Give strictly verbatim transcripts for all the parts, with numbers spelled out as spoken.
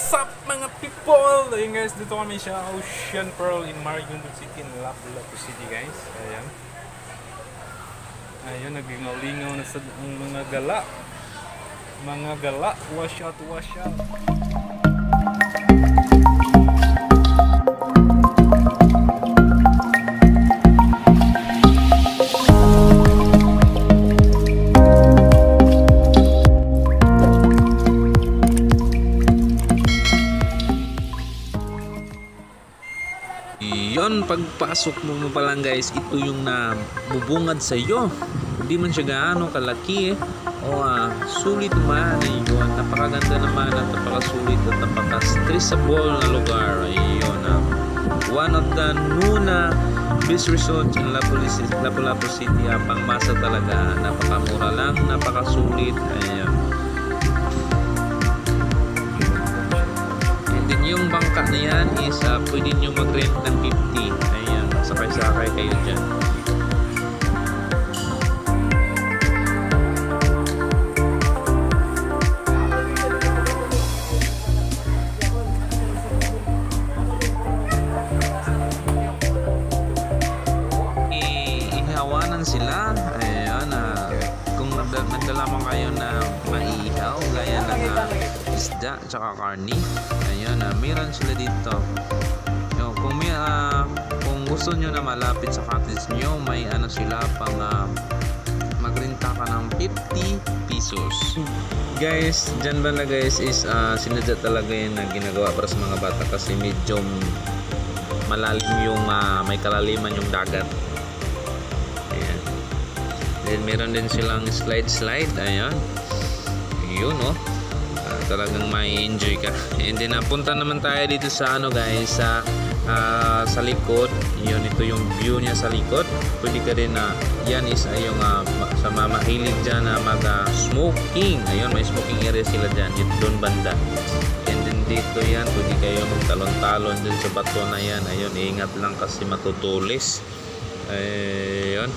What's up mga people? Ayun guys, dito kami sa Ocean Pearl in Marigondon City, in Lapu-Lapu City guys. Ayan. Ayun, naglingaw-lingaw na sa ang mga gala. Mga gala, wash out, wash out. Yon, pagpasok mo mo pa lang guys, ito yung na bubungad sa iyo. Hindi man siya gaano kalaki eh. O ah, sulit man eh yun. Napakaganda naman at napakasulit at napaka-stressable na lugar. Ayun ah. One of the Nuna best resorts in Lapu-Lapu City. Ah, pangmasa talaga. Napakamura lang, napakasulit. Ayun. Yung bangka na yan is uh, pwede nyo mag-rent ng fifty. Ayan, sakay-sakay kayo dyan. Ihawanan sila. Ayan, uh, kung nagdala mo kayo na maihaw, gaya ng uh, isda tsaka karni. Ayan, uh, meron sila dito. Yo, kung may uh, kung gusto nyo na malapit sa cottage nyo, may ano sila pang uh, magrenta ka ng fifty pesos. Guys, dyan ba na guys is uh, sinadya talaga yun na ginagawa para sa mga bata kasi medyo malalim yung uh, may kalaliman yung dagat. Ayan. Then meron din silang slide slide. Ayan. Yun oh. Talagang may enjoy ka. And then napunta naman tayo dito sa ano guys, sa uh, sa likod. Yun, ito yung view niya sa likod. Pwede ka rin na uh, yan is uh, yung uh, sa mamahilig dyan na uh, mag uh, smoking. Ayun, may smoking area sila dyan, dito doon banda. And then dito yan, pwede kayo magtalon-talon dun sa bato na yan. Ayun, ingat lang kasi matutulis. Ayun.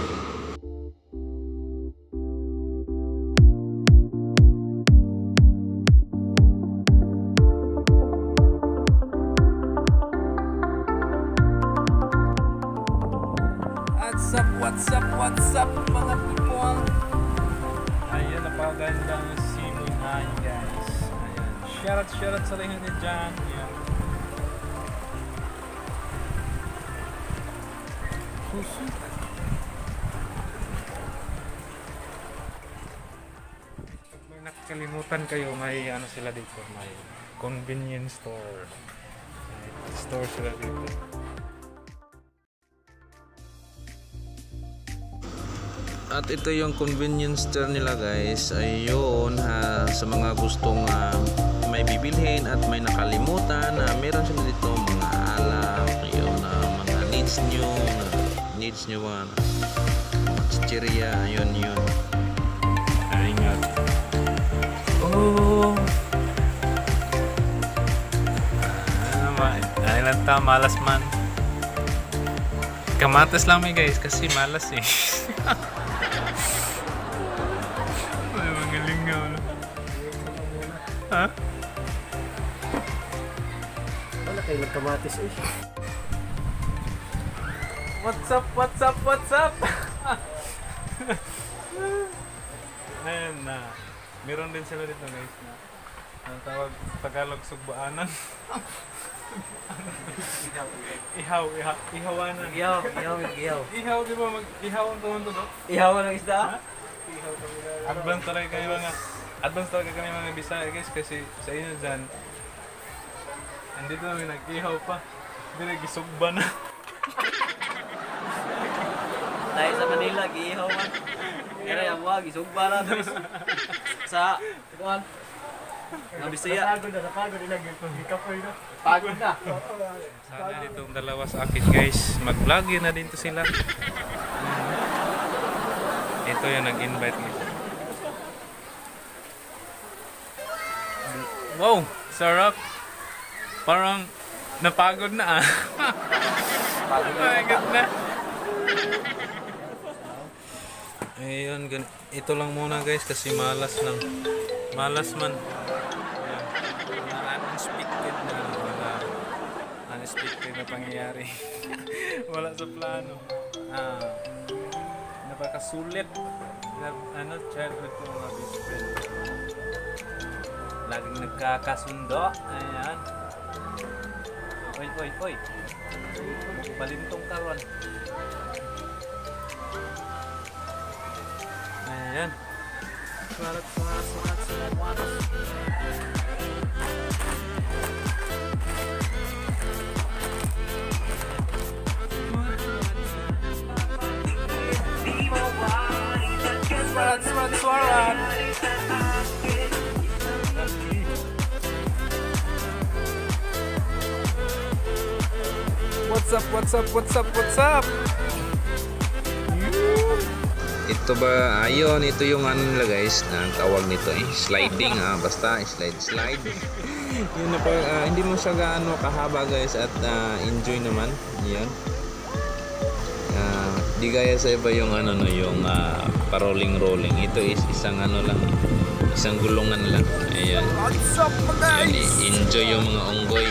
What's up, what's up, what's up mga people? Ayan, napaganda ng simoy na yun guys. Ayan, shoutout, shoutout sa lahat din dyan. Ayan. Susu. Pag may nakakalimutan kayo, may ano sila dito, may convenience store. May store sila dito. At ito yung convenience store nila guys. Ayun ha, sa mga gustong uh, may bibilhin at may nakalimutan, uh, meron sila dito mga alak, ayun, uh, mga needs nyo, uh, needs nyo uh, mga chichirya, ayun yun. Ingat. Oh. Ano naman, ay lang ta, malas man. Kamatas lang may guys kasi malas eh. Ay, magaling nga wala. Ha? Wala kayo nagkamatis eh. What's up, what's up, what's up? Ayan na. Meron din sila dito guys na ang tawag Tagalog sugbaanan. Ihaw, ihaw, ihawanan. Ihaw, ihaw, ihaw. Ihaw, di ba? Mag ihaw ang tuwan to, no? Ihaw ng isda? Ha? Advance talaga kayo mga advance talaga kami mga Bisaya guys kasi sa inyo dyan andito namin nag-ihaw pa. Hindi nag-isugba na. Tayo sa Manila, ihaw man. Kaya yung wag, isugba na. Sa, ikuan. Mga Bisaya. Napagod na, napagod na. Ikapoy na. Pagod na. Sana ditong dalawa sa akin guys. Mag-vlog na din to sila. Ito yung nag-invite guys. Wow! Sarap! Parang napagod na ah. Pagod na. Pagod na. Ayun, ito lang muna guys kasi malas lang. Malas man. Ayan. unexpected na pangyayari. Wala sa plano. Ah, napakasulit na ano, childhood ko mga best friend. Laging nagkakasundo. Ayan. Oy, oy, oy. Balintong karon. Ayan. Sumarat, sumarat, sumarat, sumarat. Sumarat, sumarat, sumarat. What's up, what's up, what's up, what's up? Ito ba, ayun, ito yung ano nila guys, na tawag nito eh, sliding ah, basta slide slide. Yun na pa, ah, hindi mo siya gaano kahaba guys at ah, enjoy naman, yun. Ah, di gaya sa iba yung ano no, yung ah, paroling rolling. Ito is isang ano lang, isang gulungan lang. Ayan. What's up, guys? Yan, enjoy yung mga unggoy.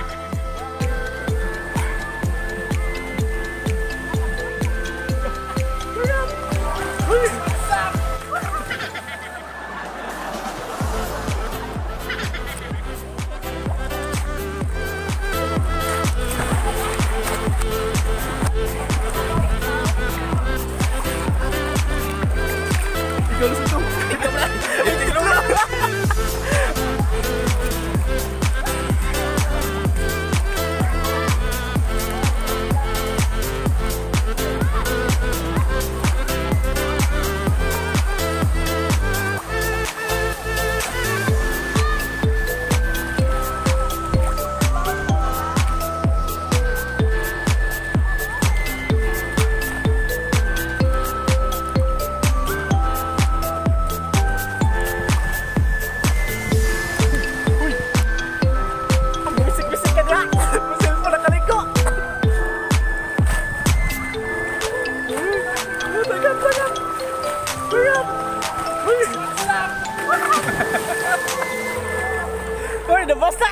Hoy, nabasa!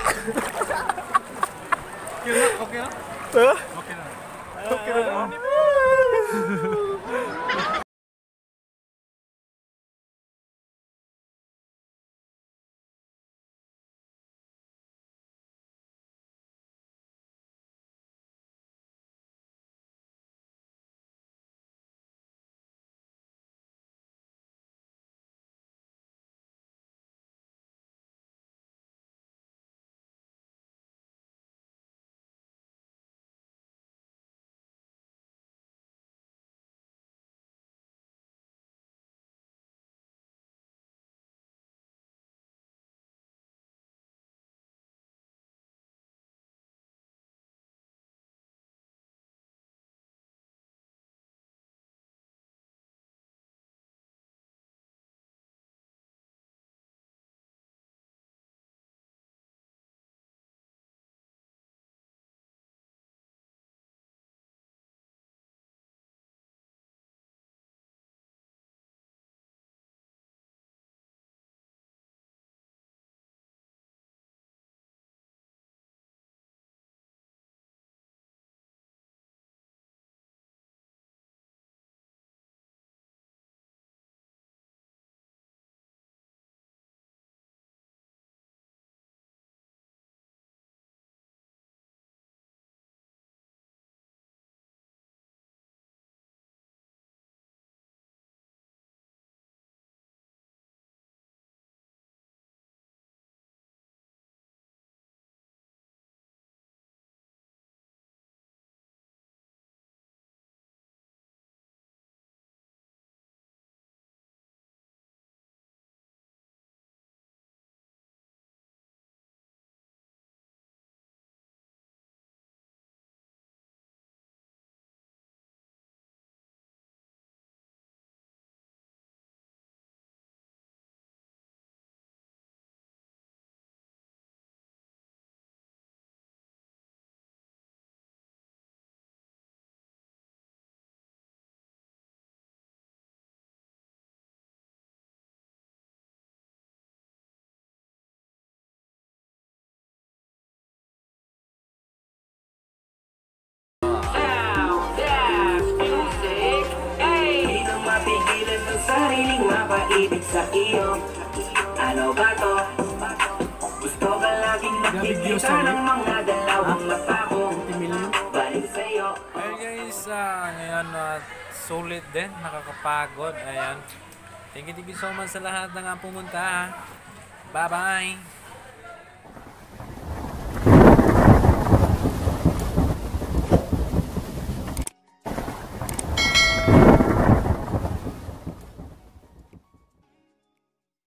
Okay na, okay na? Huh? Okay na. Okay na. nagpapaibig sa iyo. Ano ba to? Gusto ka laging nakikita ng mga dalawang mata ko. Balik sa'yo. Ayun guys, ah, ngayon ah, sulit din, nakakapagod. Ayan. Thank you, thank you so much sa lahat na nga pumunta. Bye bye.